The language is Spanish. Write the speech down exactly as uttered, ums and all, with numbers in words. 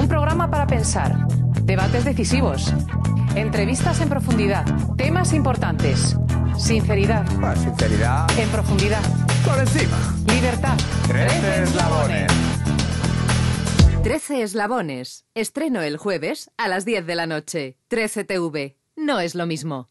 Un programa para pensar, debates decisivos, entrevistas en profundidad, temas importantes, sinceridad, Ah, sinceridad. en profundidad, Por encima. libertad. Trece eslabones. Trece eslabones. Estreno el jueves a las diez de la noche. trece T V. No es lo mismo.